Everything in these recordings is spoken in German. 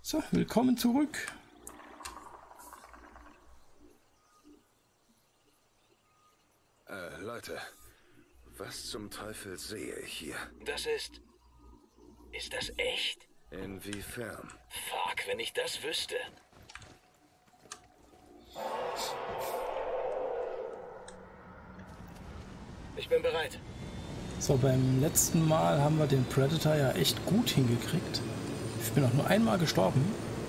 So, willkommen zurück. Leute, was zum Teufel sehe ich hier? Das ist... Ist das echt? Inwiefern? Fuck, wenn ich das wüsste. Ich bin bereit. So, beim letzten Mal haben wir den Predator ja echt gut hingekriegt. Ich bin auch nur einmal gestorben.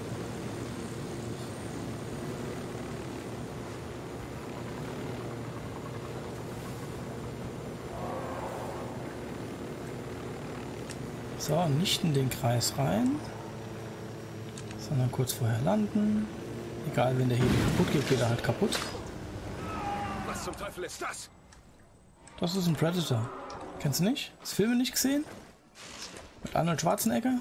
So, nicht in den Kreis rein, sondern kurz vorher landen. Egal, wenn der Heli kaputt geht, geht er halt kaputt. Was zum Teufel ist das? Das ist ein Predator. Kennst du nicht? Hast du Filme nicht gesehen? Mit Arnold Schwarzenegger?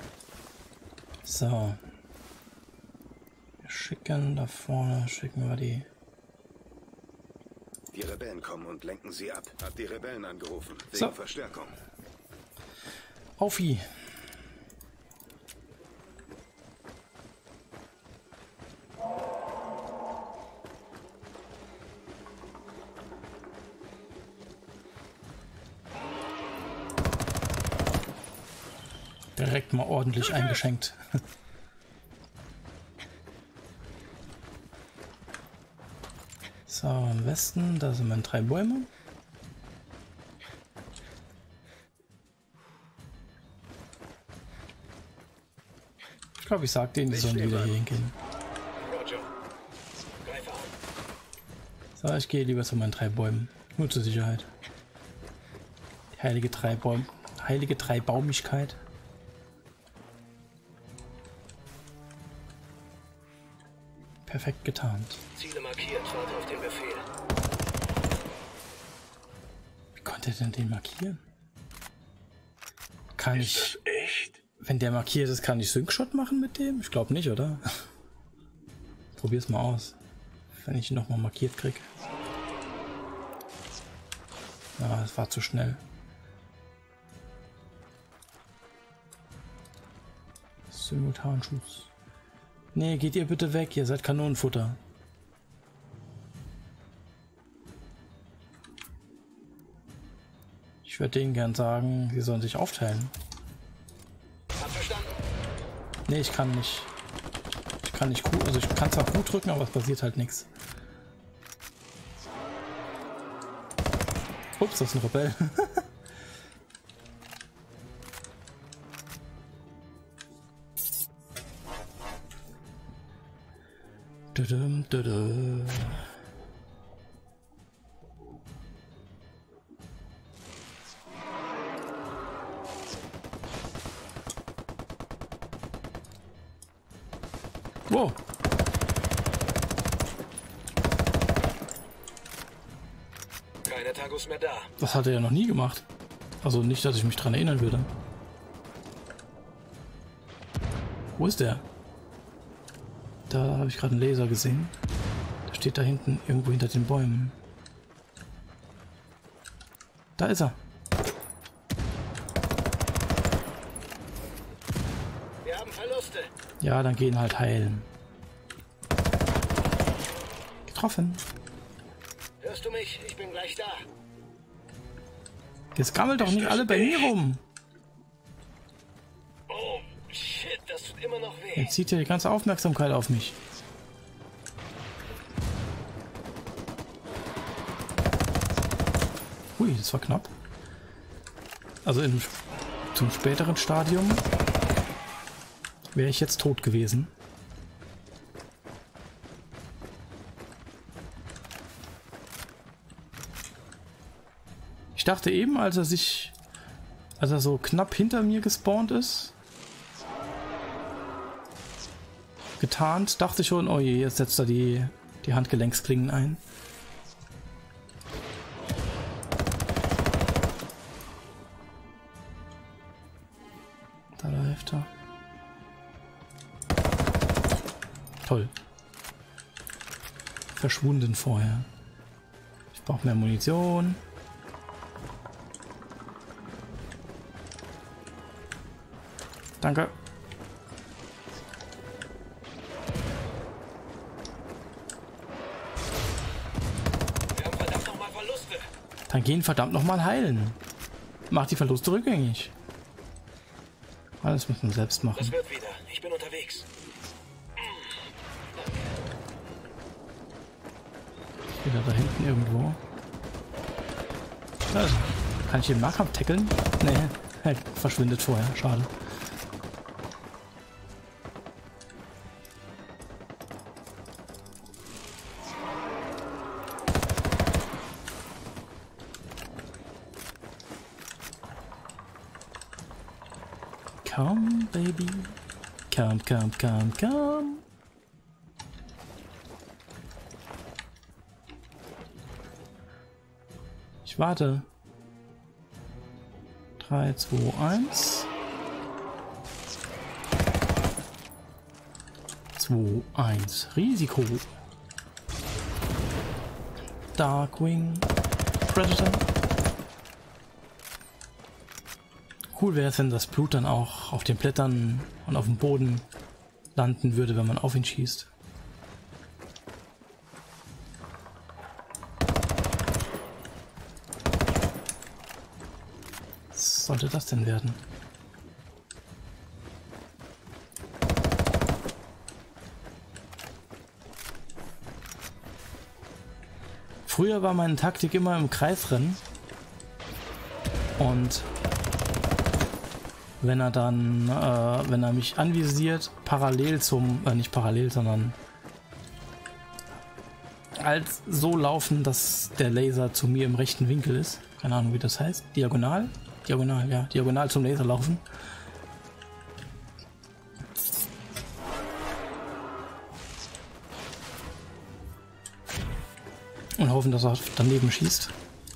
So. Wir schicken da vorne, schicken wir die. Die Rebellen kommen und lenken sie ab. Hab die Rebellen angerufen, wegen So. Verstärkung. Aufi. Direkt mal ordentlich eingeschenkt. So, im Westen, da sind meine 3 Bäume. Ich glaube, ich sag denen, die sollen wieder hier hingehen. Roger. Greife an. So, ich gehe lieber zu meinen 3 Bäumen. Nur zur Sicherheit. Die heilige Dreibaumigkeit. Perfekt getarnt. Ziele markiert, warte auf den Befehl. Wie konnte er denn den markieren? Kann ich... Ist das echt? Wenn der markiert ist, kann ich Sync-Shot machen mit dem? Ich glaube nicht, oder? Probier's mal aus. Wenn ich ihn nochmal markiert krieg. Ah, das war zu schnell. Simultanschuss. Nee, geht ihr bitte weg, ihr seid Kanonenfutter. Ich würde denen gern sagen, sie sollen sich aufteilen. Hab verstanden. Nee, ich kann nicht. Ich kann nicht Q, also ich kann zwar Q drücken, aber es passiert halt nichts. Ups, das ist ein Rebell. Dudum, dudum. Wow. Keine Tangos mehr da. Das hat er ja noch nie gemacht. Also nicht, dass ich mich dran erinnern würde. Wo ist der? Da habe ich gerade einen Laser gesehen. Der steht da hinten, irgendwo hinter den Bäumen. Da ist er. Wir haben Verluste. Ja, dann gehen halt heilen. Getroffen. Hörst du mich? Ich bin gleich da. Jetzt gammelt doch nicht alle bei mir rum. Oh, shit, das tut immer noch weh. Jetzt zieht ja die ganze Aufmerksamkeit auf mich. Ui, das war knapp. Also zum späteren Stadium wäre ich jetzt tot gewesen. Ich dachte eben, als er so knapp hinter mir gespawnt ist, getarnt, dachte ich schon, oh je, jetzt setzt er die Handgelenksklingen ein. Da läuft er. Toll. Verschwunden vorher. Ich brauche mehr Munition. Danke. Dann gehen verdammt nochmal heilen. Macht die Verluste rückgängig. Alles muss man selbst machen. Das wird wieder. Ich bin unterwegs. Wieder da hinten irgendwo. Also, kann ich den Nahkampf tackeln? Nee, er verschwindet vorher. Schade. Come, baby. Come, come, come, come. Ich warte. 3, 2, 1. 2, 1. Risiko. Darkwing. Predator. Cool wäre es, wenn das Blut dann auch auf den Blättern und auf dem Boden landen würde, wenn man auf ihn schießt. Was sollte das denn werden? Früher war meine Taktik immer im Kreis rennen und wenn er dann, wenn er mich anvisiert, parallel zum, nicht parallel, sondern als so laufen, dass der Laser zu mir im rechten Winkel ist. Keine Ahnung, wie das heißt. Diagonal? Diagonal, ja. Diagonal zum Laser laufen. Und hoffen, dass er daneben schießt.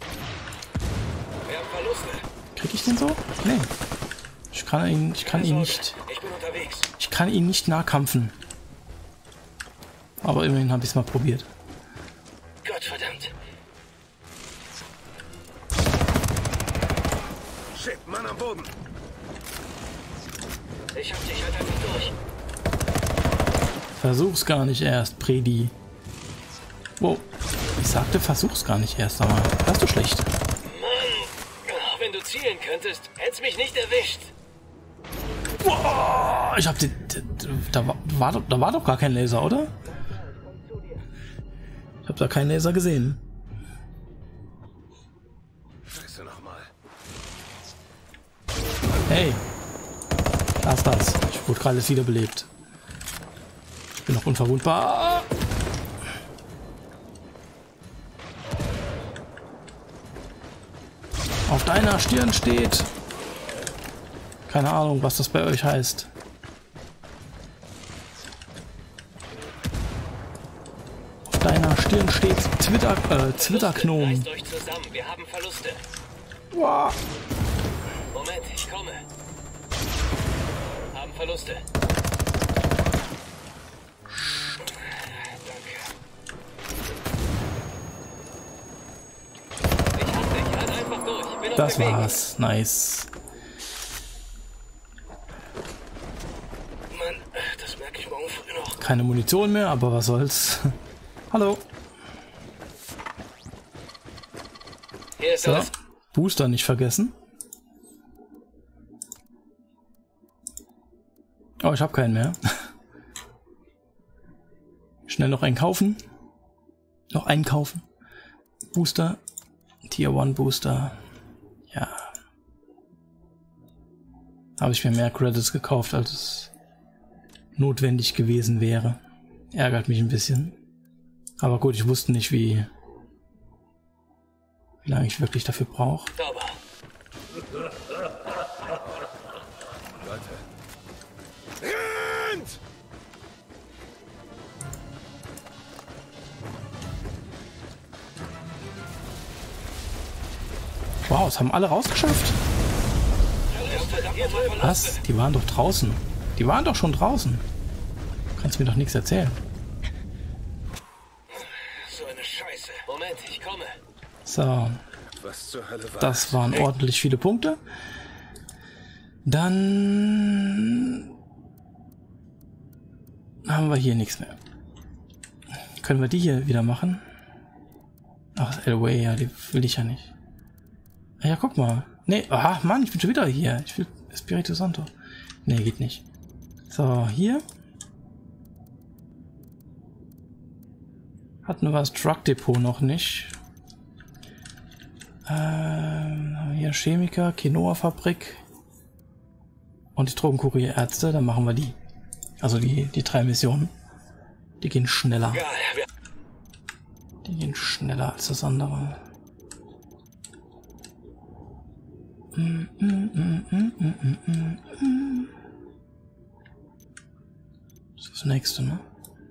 Krieg ich den so? Nee. Ich kann ihn nicht. Ich kann ihn nicht nahkämpfen. Aber immerhin habe ich es mal probiert. Gottverdammt. Shit, Mann am Boden. Ich hab dich halt einfach durch. Versuch's gar nicht erst, Predi. Wow. Ich sagte, versuch's gar nicht erst, aber hast du schlecht. Mann, wenn du zielen könntest, hätt's mich nicht erwischt. Wow, ich hab den. Da war doch gar kein Laser, oder? Ich hab da keinen Laser gesehen. Scheiße nochmal. Hey. Lass das. Ich wurde gerade wiederbelebt. Ich bin noch unverwundbar. Auf deiner Stirn steht. Keine Ahnung, was das bei euch heißt. Auf deiner Stirn steht Zwitterknomen. Reißt euch zusammen, wir haben Verluste. Wow. Moment, ich komme. Haben Verluste. Danke. Ich hab dich, halt einfach durch. Bin Das unterwegs. war's. Nice. Mann, das merke ich morgen früh noch. Keine Munition mehr, aber was soll's. Hallo. Hier ist So. alles. Booster nicht vergessen. Oh, ich habe keinen mehr. Schnell noch einen kaufen. Noch einen kaufen. Booster. Tier 1 Booster. Ja. Habe ich mir mehr Credits gekauft, als es notwendig gewesen wäre. Ärgert mich ein bisschen. Aber gut, ich wusste nicht, wie lange ich wirklich dafür brauche. Sauber. Rennt! Wow, es haben alle rausgeschafft. Was? Die waren doch draußen. Die waren doch schon draußen. Du kannst mir doch nichts erzählen. So eine Scheiße. Moment, ich komme. So, Was zur Hölle war das waren ordentlich viele Punkte. Dann haben wir hier nichts mehr. Können wir die hier wieder machen? Ach, Elway, ja, die will ich ja nicht. Ja, guck mal. Nee, ah, Mann, ich bin schon wieder hier. Ich will Espiritu Santo. Nee, geht nicht. So, hier. Hatten wir das Drug Depot noch nicht. Hier Chemiker, Quinoa-Fabrik. Und die Drogenkurierärzte, dann machen wir die. Also die 3 Missionen. Die gehen schneller. Die gehen schneller als das andere. Das ist das nächste, ne?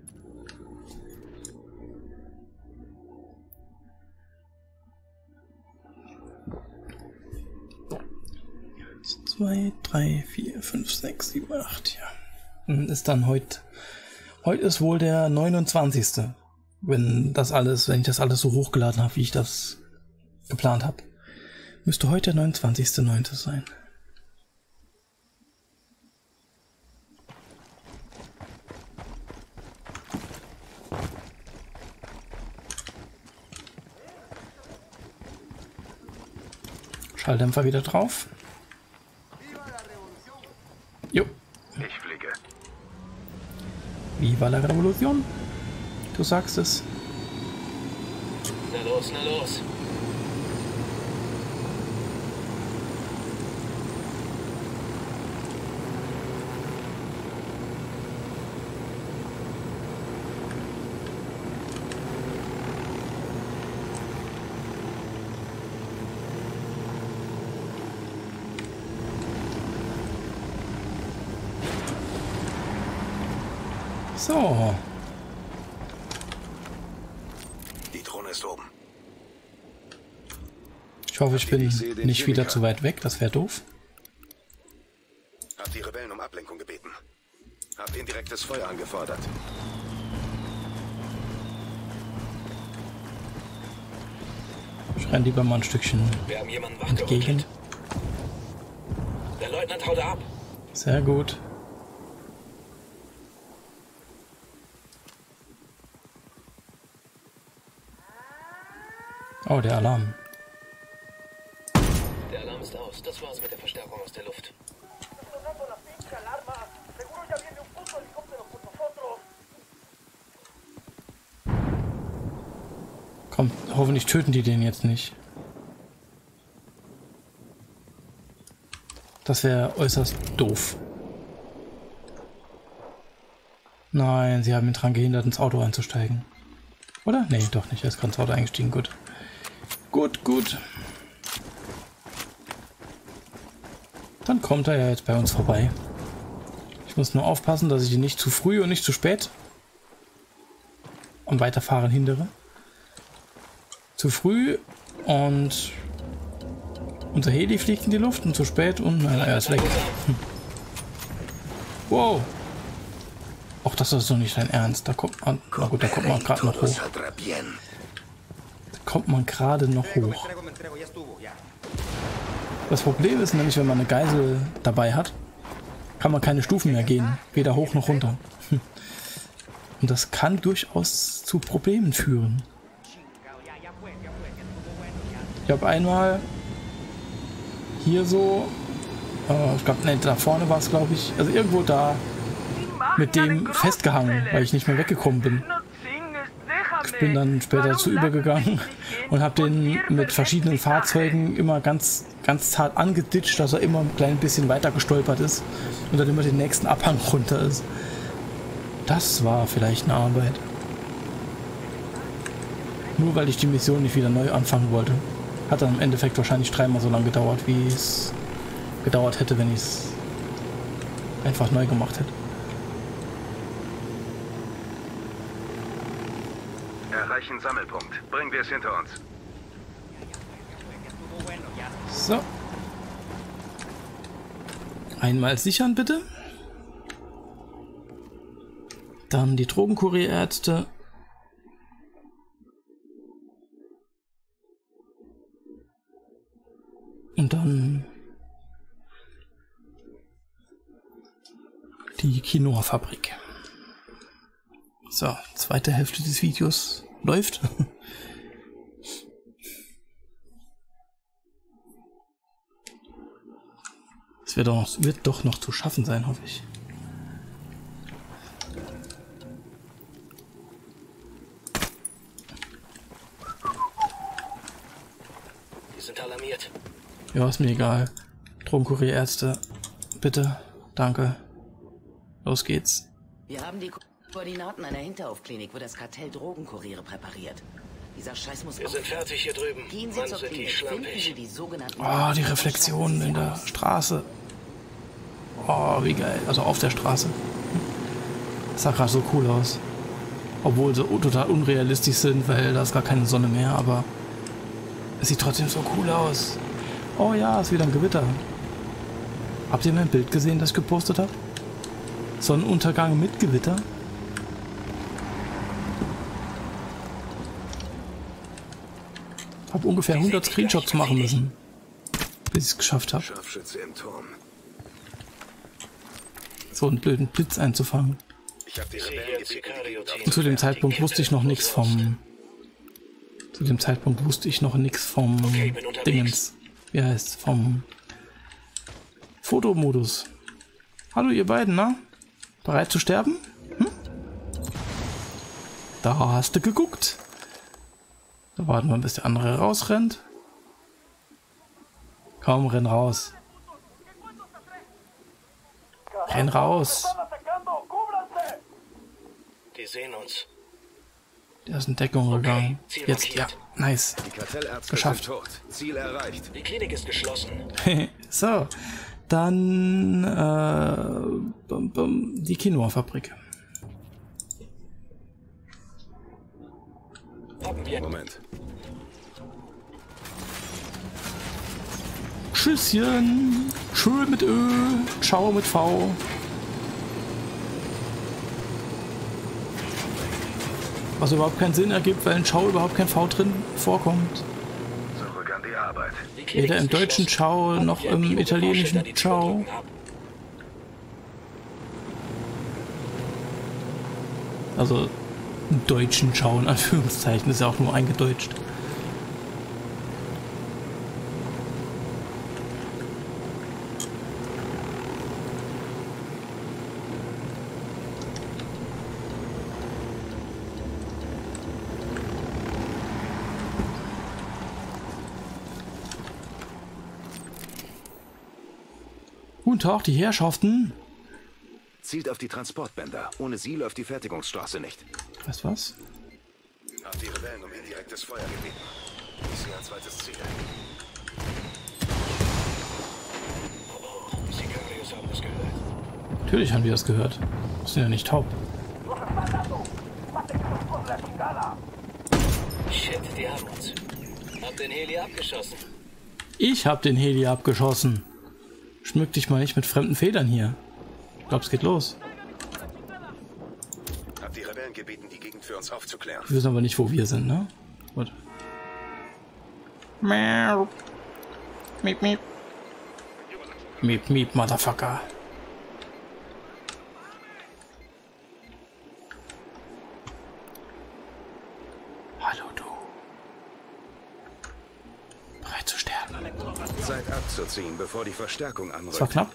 Eins, 2, 3, 4, 5, 6, 7, 8, ja. Ist dann heute ist wohl der 29. Wenn ich das alles so hochgeladen habe, wie ich das geplant habe. Müsste heute der 29.09. sein. Schalldämpfer wieder drauf. Jo. Ich fliege. Viva la Revolution. Du sagst es. Na los, na los. So. Die Drohne ist oben. Ich hoffe, ich bin nicht wieder zu weit weg. Das wäre doof. Hab die Rebellen um Ablenkung gebeten. Hab indirektes Feuer angefordert. Ich renne lieber mal ein Stückchen Wir haben jemanden entgegen. wachgerüttelt. Der Leutnant haut ab. Sehr gut. Oh, der Alarm. Der Alarm ist aus. Das war's mit der Verstärkung aus der Luft. Komm, hoffentlich töten die den jetzt nicht. Das wäre äußerst doof. Nein, sie haben ihn daran gehindert, ins Auto einzusteigen. Oder? Nee, doch nicht. Er ist gerade ins Auto eingestiegen. Gut. Gut, gut. Dann kommt er ja jetzt bei uns vorbei. Ich muss nur aufpassen, dass ich ihn nicht zu früh und nicht zu spät am Weiterfahren hindere. Zu früh und unser Heli fliegt in die Luft und zu spät und er ist weg. Wow. Ach, das ist doch nicht dein Ernst. Da kommt man, na gut, da kommt man gerade noch hoch. Da kommt man gerade noch hoch. Das Problem ist nämlich, wenn man eine Geisel dabei hat, kann man keine Stufen mehr gehen. Weder hoch noch runter. Und das kann durchaus zu Problemen führen. Ich habe einmal hier so, ich glaube, ne, da vorne war es, glaube ich, also irgendwo da mit dem festgehangen, weil ich nicht mehr weggekommen bin. Ich bin dann später dazu übergegangen und habe den mit verschiedenen Fahrzeugen immer ganz zart angeditscht, dass er immer ein klein bisschen weiter gestolpert ist und dann immer den nächsten Abhang runter ist. Das war vielleicht eine Arbeit. Nur weil ich die Mission nicht wieder neu anfangen wollte. Hat dann im Endeffekt wahrscheinlich 3-mal so lange gedauert, wie es gedauert hätte, wenn ich es einfach neu gemacht hätte. Erreichen Sammelpunkt. Bringen wir es hinter uns. So. Einmal sichern, bitte. Dann die Drogenkurierärzte. Und dann die Quinoa-Fabrik. So, zweite Hälfte des Videos läuft. Es wird doch noch zu schaffen sein, hoffe ich. Wir sind alarmiert. Ja, ist mir egal. Drogenkurier-Ärzte. Bitte. Danke. Los geht's. Wir haben die Koordinaten einer Hinterhofklinik, wo das Kartell Drogenkuriere präpariert. Dieser Scheiß muss Wir sind fertig hier drüben. Gehen Sie Mann, zur sind die Klinik, finden Sie schlampig. die sogenannten... Oh, die Reflexionen in der Straße. Oh, wie geil. Also auf der Straße. Das sah gerade so cool aus. Obwohl sie total unrealistisch sind, weil da ist gar keine Sonne mehr, aber es sieht trotzdem so cool aus. Oh ja, ist wieder ein Gewitter. Habt ihr mein Bild gesehen, das ich gepostet habe? Sonnenuntergang mit Gewitter? Hab ungefähr 100 Screenshots machen müssen, bis ich es geschafft habe, Scharfschütze im Turm. so einen blöden Blitz einzufangen. Ich habe die Ich sehe Rebellen hier ein gebeten, die Gegend Sicario-Team. Und zu dem Zeitpunkt wusste ich noch nichts vom... Okay, bin unterwegs. Dingens. Wie heißt vom Fotomodus. Hallo ihr beiden, na? Bereit zu sterben? Hm? Da hast du geguckt. Da warten wir, bis der andere rausrennt. Komm, renn raus. Renn raus. Die sehen uns. Der ist in Deckung gegangen. Ziel Jetzt, ja, markiert. nice. Die Kartellärzte Geschafft. sind tot. Ziel erreicht. Die Klinik ist geschlossen. So, dann die Quinoa-Fabrik. Haben wir. Moment. Tschüsschen. Schön mit Ö. Ciao mit V. Was überhaupt keinen Sinn ergibt, weil in Ciao überhaupt kein V drin vorkommt. Zurück an die Arbeit. Die Klinik Weder im ist deutschen geschlossen. Ciao Haben noch wir im Bioforscher, italienischen da die Ciao. Zudrücken haben? Also im deutschen Ciao in Anführungszeichen ist ja auch nur eingedeutscht. Guten Tag, die Herrschaften. Zielt auf die Transportbänder. Ohne sie läuft die Fertigungsstraße nicht. Weißt du was? Hab die Rebellen um indirektes Feuer gebeten. Ich sehe ein zweites Ziel. Die Sicarios haben das gehört. Natürlich haben die das gehört. Sind ja nicht taub. Shit, die haben uns. Hab den Heli abgeschossen. Ich hab den Heli abgeschossen. Schmück dich mal nicht mit fremden Federn hier. Ich glaub, es geht los. Hab die Rebellen gebeten, die Gegend für uns aufzuklären. Wir wissen aber nicht, wo wir sind, ne? Gut. Miau. Miep, miep. Miep, miep, Motherfucker. Hallo, du. Bereit zu sterben. Zeit abzuziehen, bevor die Verstärkung Das war anrückt. knapp.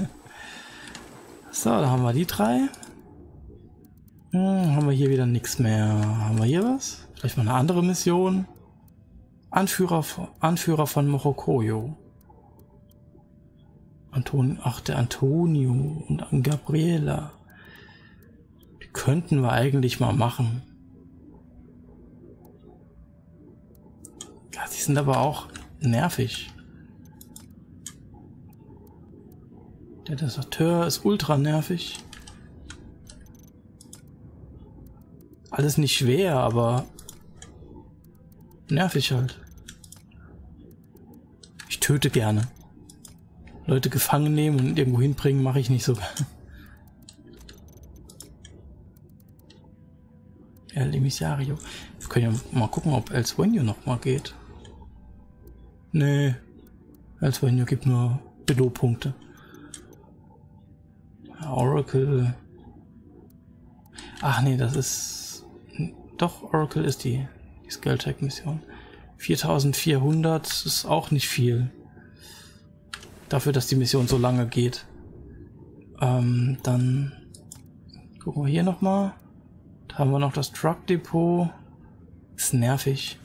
So, da haben wir die drei. Haben wir hier wieder nichts mehr. Haben wir hier was? Vielleicht mal eine andere Mission. Anführer von Morokoyo. Der Antonio und Gabriela. Die könnten wir eigentlich mal machen. Ja, sie sind aber auch nervig. Der Deserteur ist ultra nervig. Alles nicht schwer, aber nervig halt. Ich töte gerne. Leute gefangen nehmen und irgendwo hinbringen, mache ich nicht so gerne. El Emissario. Wir können ja mal gucken, ob El Sueño noch mal geht. Nee. El Sueño gibt nur Below-Punkte. Oracle. Ach nee, das ist... Doch, Oracle ist die Skulltech-Mission. 4400 ist auch nicht viel. Dafür, dass die Mission so lange geht. Dann gucken wir hier nochmal. Da haben wir noch das Truck Depot. Ist nervig.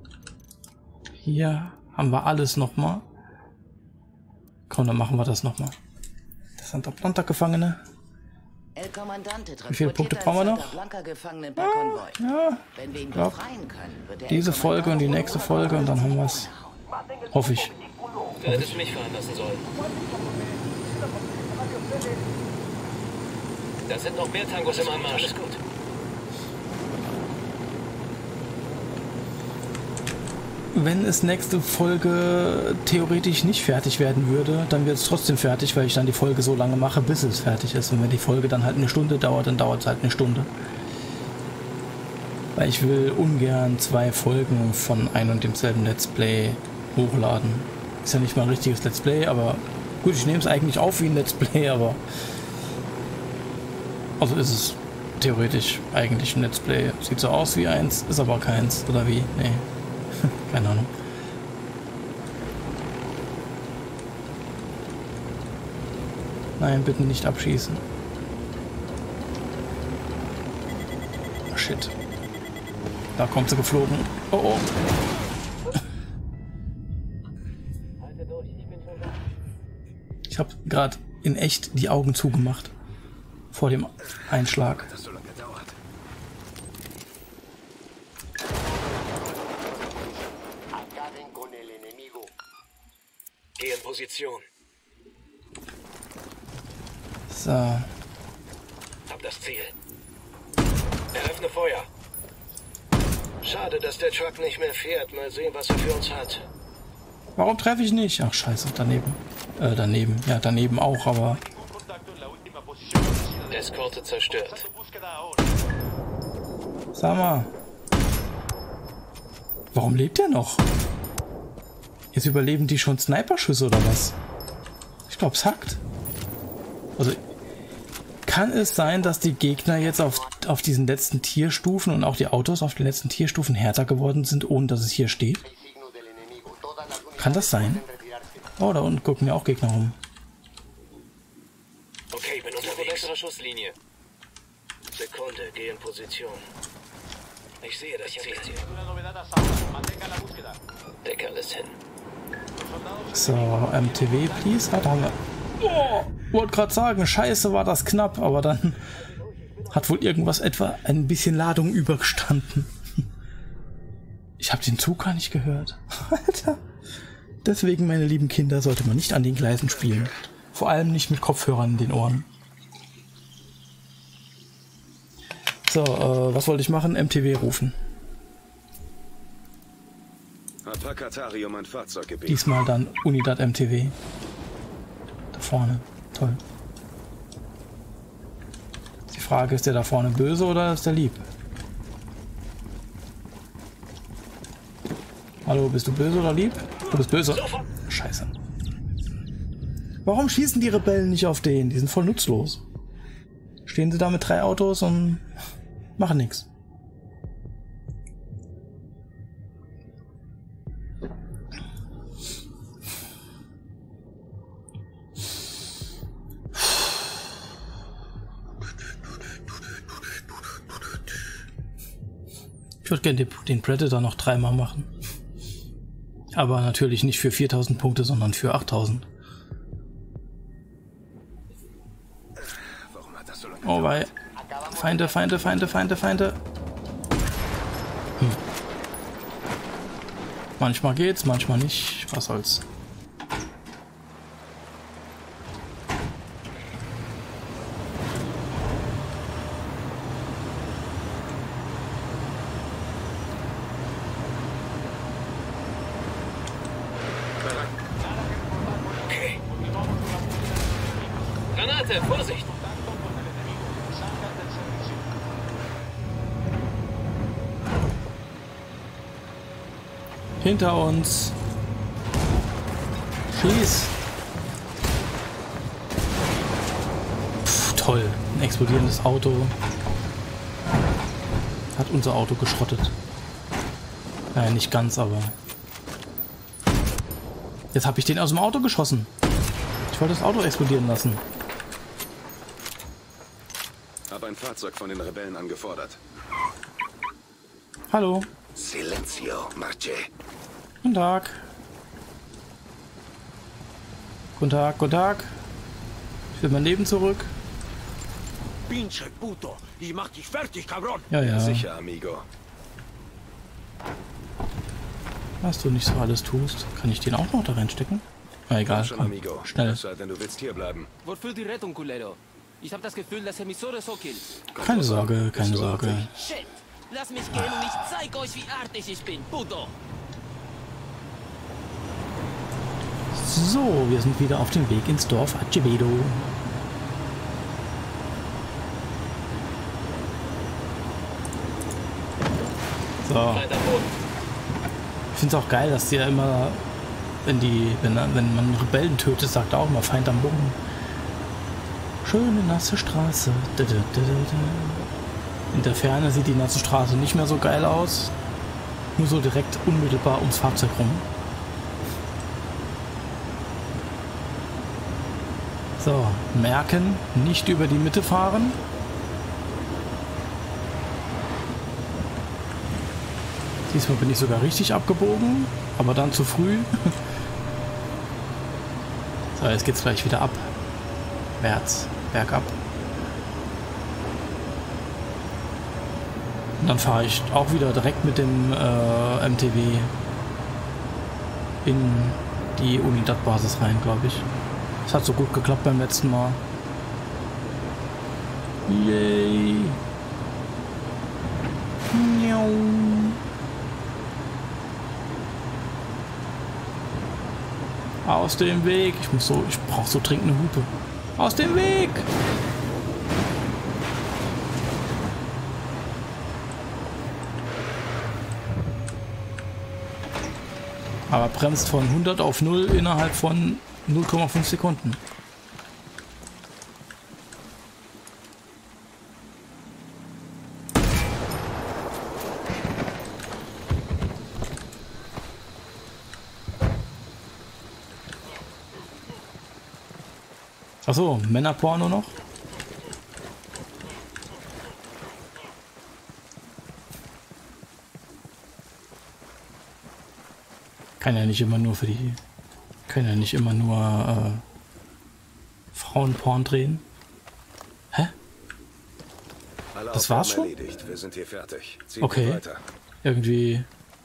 Hier haben wir alles nochmal. Komm, dann machen wir das nochmal. Das sind Atlanta-Gefangene. Wie viele Punkte brauchen wir noch? Ja, ich glaube, diese Folge und die nächste Folge und dann haben wir es. Hoffe ich. Du hättest mich fahren lassen sollen. Da sind noch mehr Tangos im Anmarsch. Alles gut. Wenn es nächste Folge theoretisch nicht fertig werden würde, dann wird es trotzdem fertig, weil ich dann die Folge so lange mache, bis es fertig ist. Und wenn die Folge dann halt eine Stunde dauert, dann dauert es halt eine Stunde. Weil ich will ungern 2 Folgen von ein und demselben Let's Play hochladen. Ist ja nicht mal ein richtiges Let's Play, aber gut, ich nehme es eigentlich auf wie ein Let's Play, aber also ist es theoretisch eigentlich ein Let's Play. Sieht so aus wie eins, ist aber keins. Oder wie? Nee. Keine Ahnung. Nein, bitte nicht abschießen. Oh, shit. Da kommt sie geflogen. Oh, oh. Ich habe gerade in echt die Augen zugemacht. Vor dem Einschlag. Geh in Position. So. Hab das Ziel. Eröffne Feuer. Schade, dass der Truck nicht mehr fährt. Mal sehen, was er für uns hat. Warum treffe ich nicht? Ach scheiße, daneben. Daneben. Ja, daneben auch, aber... Eskorte zerstört. Sag mal. Warum lebt er noch? Jetzt überleben die schon Sniperschüsse oder was? Ich glaube, es hackt. Also, kann es sein, dass die Gegner jetzt auf diesen letzten Tierstufen und auch die Autos auf den letzten Tierstufen härter geworden sind, ohne dass es hier steht? Kann das sein? Oh, da unten gucken ja auch Gegner rum. Okay, bin unterwegs. Schusslinie. Sekunde, geh in Position. Ich sehe das Ziel. Deck alles hin. So, MTW, please. Da haben wir... Oh, wollte gerade sagen, scheiße, war das knapp, aber dann hat wohl irgendwas etwa ein bisschen Ladung übergestanden. Ich habe den Zug gar nicht gehört. Alter. Deswegen, meine lieben Kinder, sollte man nicht an den Gleisen spielen. Vor allem nicht mit Kopfhörern in den Ohren. So, was wollte ich machen? MTW rufen. Diesmal dann Unidad MTW. Da vorne. Toll. Die Frage, ist der da vorne böse oder ist der lieb? Hallo, bist du böse oder lieb? Du bist böse. Scheiße. Warum schießen die Rebellen nicht auf den? Die sind voll nutzlos. Stehen sie da mit 3 Autos und machen nichts. Ich würde gerne den Predator noch 3-mal machen. Aber natürlich nicht für 4000 Punkte, sondern für 8000. Oh wei. Feinde, Feinde, Feinde, Feinde, Feinde. Manchmal geht's, manchmal nicht. Was soll's. Okay. Granate, Vorsicht! Hinter uns. Schieß. Pff, toll. Ein explodierendes Auto. Hat unser Auto geschrottet. Naja, nicht ganz, aber... Jetzt habe ich den aus dem Auto geschossen. Ich wollte das Auto explodieren lassen. Hab ein Fahrzeug von den Rebellen angefordert. Hallo. Silenzio, Marche. Guten Tag. Guten Tag, guten Tag. Ich will mein Leben zurück. Pinche puto. Ich mach dich fertig, Cabron. Ja, ja. Sicher, amigo. Was du nicht so alles tust. Kann ich den auch noch da reinstecken? Na egal, Schon, komm. amigo. Schnell. Es sei denn, du willst hier bleiben. Wofür die Rettung, Culero? Ich habe das Gefühl, dass er mich so oder so killt. Keine Sorge, keine Sorge. Shit! Lass mich gehen und ich zeig euch, wie artig ich bin, puto! So, wir sind wieder auf dem Weg ins Dorf Acevedo. So. Ich finde es auch geil, dass die ja immer, wenn man Rebellen tötet, sagt er auch immer Feind am Boden. Schöne nasse Straße. In der Ferne sieht die nasse Straße nicht mehr so geil aus. Nur so direkt unmittelbar ums Fahrzeug rum. So, merken, nicht über die Mitte fahren. Diesmal bin ich sogar richtig abgebogen, aber dann zu früh. So, jetzt geht's gleich wieder ab. Wärts, bergab. Und dann fahre ich auch wieder direkt mit dem MTW in die Unidad-Basis rein, glaube ich. Das hat so gut geklappt beim letzten Mal. Yay! Miau. Aus dem Weg! Ich brauche so dringend eine Hupe. Aus dem Weg! Aber bremst von 100 auf 0 innerhalb von 0,5 Sekunden. Achso, Männerporno noch? Kann ja nicht immer nur für die... Können ja nicht immer nur Frauenporn drehen. Hä? Das war's schon? Erledigt. Wir sind hier fertig. Ziehen Okay. wir weiter. Irgendwie...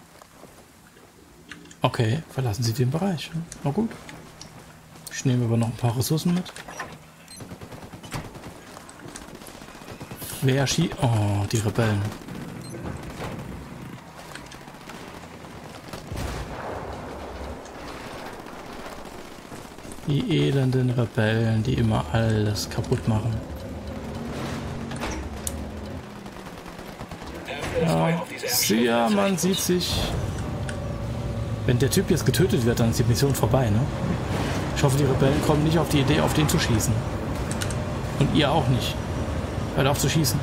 Okay, verlassen Sie den Bereich. Na gut. Ich nehme aber noch ein paar Ressourcen mit. Wer schießt... Oh, die Rebellen. Die elenden Rebellen, die immer alles kaputt machen. Ja, man sieht sich... Wenn der Typ jetzt getötet wird, dann ist die Mission vorbei, ne? Ich hoffe, die Rebellen kommen nicht auf die Idee, auf den zu schießen. Und ihr auch nicht. Hört auf zu schießen.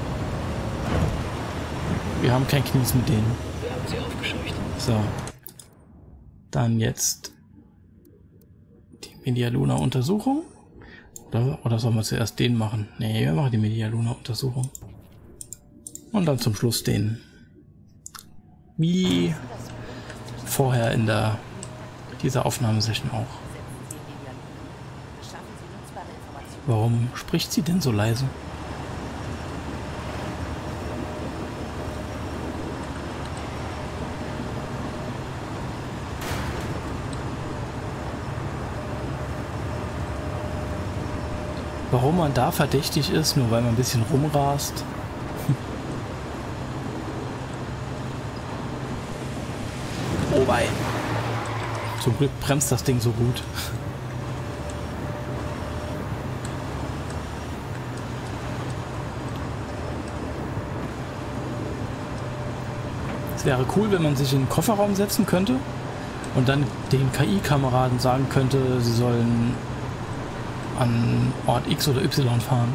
Wir haben kein Knies mit denen. Wir haben sie aufgescheucht. So. Dann jetzt die Media Luna Untersuchung. Oder sollen wir zuerst den machen? Nee, wir machen die Media Luna Untersuchung. Und dann zum Schluss den. Wie vorher in dieser Aufnahmesession auch. Warum spricht sie denn so leise? Warum man da verdächtig ist, nur weil man ein bisschen rumrast. Oh wei. Zum Glück bremst das Ding so gut. Es wäre cool, wenn man sich in den Kofferraum setzen könnte und dann den KI-Kameraden sagen könnte, sie sollen an Ort X oder Y fahren.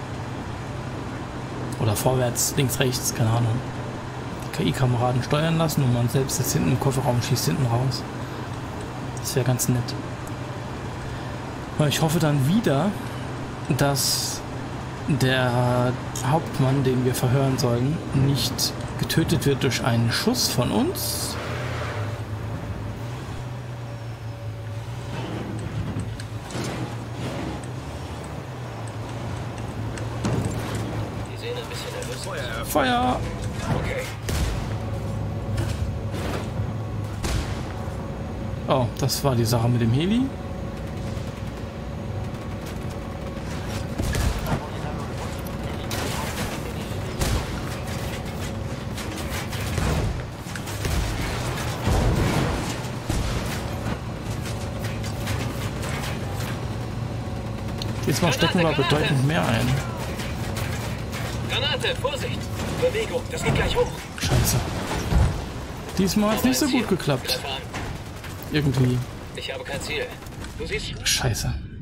Oder vorwärts, links, rechts, keine Ahnung. Die KI-Kameraden steuern lassen und man selbst sitzt hinten im Kofferraum und schießt hinten raus. Das wäre ganz nett. Ich hoffe dann wieder, dass der Hauptmann, den wir verhören sollen, nicht getötet wird durch einen Schuss von uns. Die sehen ein bisschen nervös aus. Feuer! Okay. Oh, das war die Sache mit dem Heli. Diesmal stecken wir bedeutend mehr ein. Granate, Vorsicht! Bewegung, das geht gleich hoch. Scheiße. Diesmal hat es nicht so gut geklappt. Treffer an. Irgendwie. Ich habe kein Ziel. Du siehst? Scheiße.